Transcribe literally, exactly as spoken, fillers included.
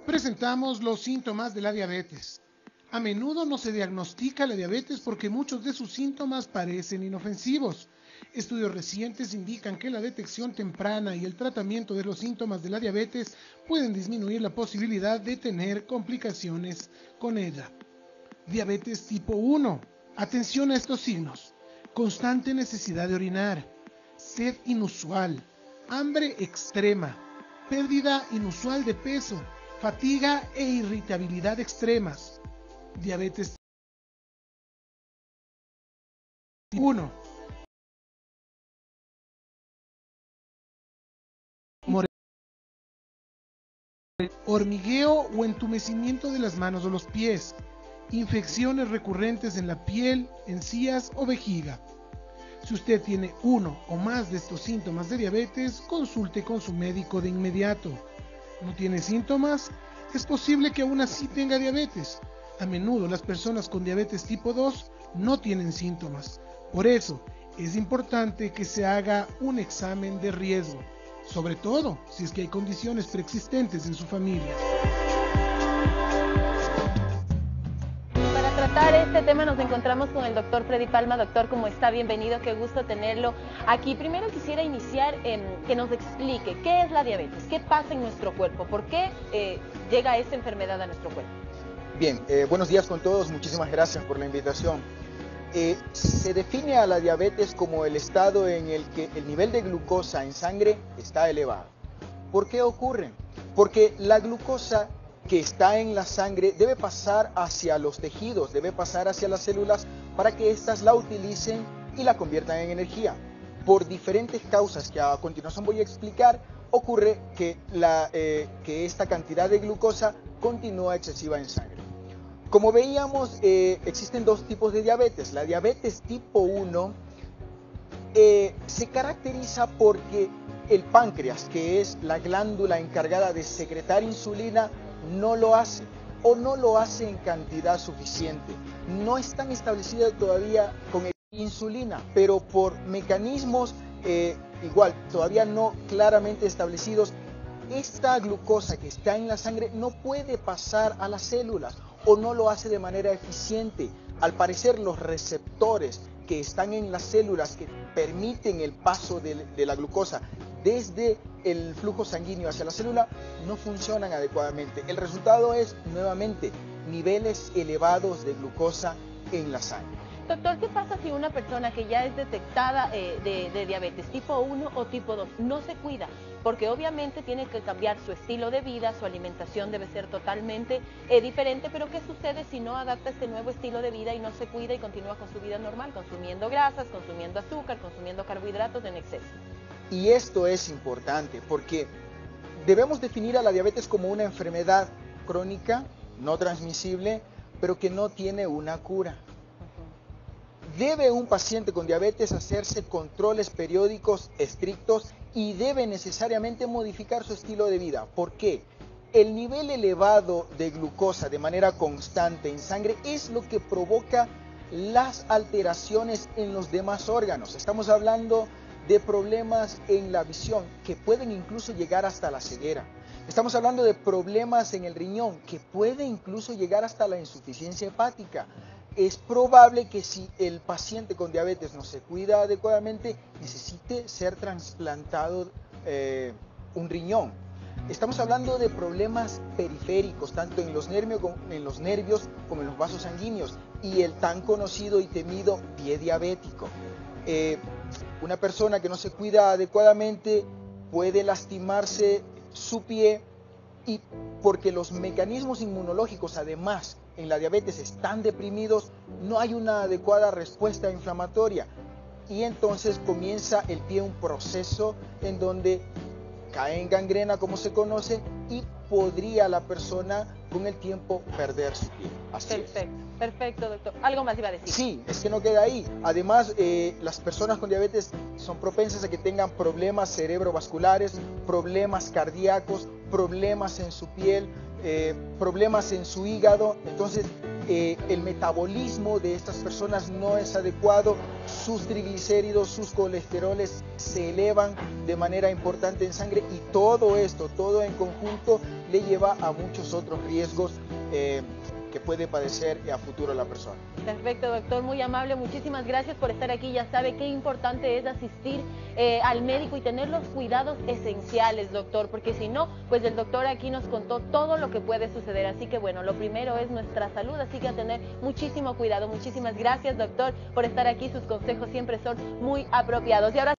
Presentamos los síntomas de la diabetes. A menudo no se diagnostica la diabetes porque muchos de sus síntomas parecen inofensivos. Estudios recientes indican que la detección temprana y el tratamiento de los síntomas de la diabetes pueden disminuir la posibilidad de tener complicaciones con ella. Diabetes tipo uno. Atención a estos signos: constante necesidad de orinar, sed inusual, hambre extrema, pérdida inusual de peso, fatiga e irritabilidad extremas. Diabetes tipo uno. Hormigueo o entumecimiento de las manos o los pies, infecciones recurrentes en la piel, encías o vejiga. Si usted tiene uno o más de estos síntomas de diabetes, consulte con su médico de inmediato. ¿No tiene síntomas? Es posible que aún así tenga diabetes. A menudo las personas con diabetes tipo dos no tienen síntomas. Por eso, es importante que se haga un examen de riesgo, sobre todo si es que hay condiciones preexistentes en su familia. Para tratar este tema nos encontramos con el doctor Freddy Palma. Doctor, ¿cómo está? Bienvenido, qué gusto tenerlo aquí. Primero quisiera iniciar eh, que nos explique qué es la diabetes, qué pasa en nuestro cuerpo, por qué eh, llega esta enfermedad a nuestro cuerpo. Bien, eh, buenos días con todos, muchísimas gracias por la invitación. Eh, se define a la diabetes como el estado en el que el nivel de glucosa en sangre está elevado. ¿Por qué ocurre? Porque la glucosa que está en la sangre debe pasar hacia los tejidos, debe pasar hacia las células para que éstas la utilicen y la conviertan en energía. Por diferentes causas que a continuación voy a explicar, ocurre que, la, eh, que esta cantidad de glucosa continúa excesiva en sangre. Como veíamos, eh, existen dos tipos de diabetes. La diabetes tipo uno eh, se caracteriza porque el páncreas, que es la glándula encargada de secretar insulina, no lo hace o no lo hace en cantidad suficiente. No están establecidas todavía con insulina, pero por mecanismos eh, igual, todavía no claramente establecidos, esta glucosa que está en la sangre no puede pasar a las células o no lo hace de manera eficiente. Al parecer, los receptores que están en las células que permiten el paso de, de la glucosa desde el flujo sanguíneo hacia la célula no funcionan adecuadamente. El resultado es, nuevamente, niveles elevados de glucosa en la sangre. Doctor, ¿qué pasa si una persona que ya es detectada eh, de, de diabetes tipo uno o tipo dos no se cuida? Porque obviamente tiene que cambiar su estilo de vida, su alimentación debe ser totalmente eh, diferente, pero ¿qué sucede si no adapta este nuevo estilo de vida y no se cuida y continúa con su vida normal, consumiendo grasas, consumiendo azúcar, consumiendo carbohidratos en exceso? Y esto es importante porque debemos definir a la diabetes como una enfermedad crónica, no transmisible, pero que no tiene una cura. Debe un paciente con diabetes hacerse controles periódicos estrictos y debe necesariamente modificar su estilo de vida. ¿Por qué? El nivel elevado de glucosa de manera constante en sangre es lo que provoca las alteraciones en los demás órganos. Estamos hablando de problemas en la visión que pueden incluso llegar hasta la ceguera. Estamos hablando de problemas en el riñón que puede incluso llegar hasta la insuficiencia hepática. Es probable que si el paciente con diabetes no se cuida adecuadamente, necesite ser trasplantado eh, un riñón. Estamos hablando de problemas periféricos, tanto en los, nervios, en los nervios como en los vasos sanguíneos, y el tan conocido y temido pie diabético. Eh, una persona que no se cuida adecuadamente puede lastimarse su pie, y porque los mecanismos inmunológicos además en la diabetes están deprimidos, no hay una adecuada respuesta inflamatoria y entonces comienza el pie un proceso en donde cae en gangrena, como se conoce, y podría la persona con el tiempo perder su pie. Así Perfecto, es. perfecto, doctor. ¿Algo más iba a decir? Sí, es que no queda ahí. Además, eh, las personas con diabetes son propensas a que tengan problemas cerebrovasculares, problemas cardíacos, problemas en su piel, eh, problemas en su hígado, entonces eh, el metabolismo de estas personas no es adecuado, sus triglicéridos, sus colesteroles se elevan de manera importante en sangre y todo esto, todo en conjunto le lleva a muchos otros riesgos eh, que puede padecer a futuro la persona. Perfecto, doctor, muy amable, muchísimas gracias por estar aquí. Ya sabe qué importante es asistir eh, al médico y tener los cuidados esenciales, doctor, porque si no, pues el doctor aquí nos contó todo lo que puede suceder. Así que bueno, lo primero es nuestra salud, así que a tener muchísimo cuidado. Muchísimas gracias, doctor, por estar aquí. Sus consejos siempre son muy apropiados. Y ahora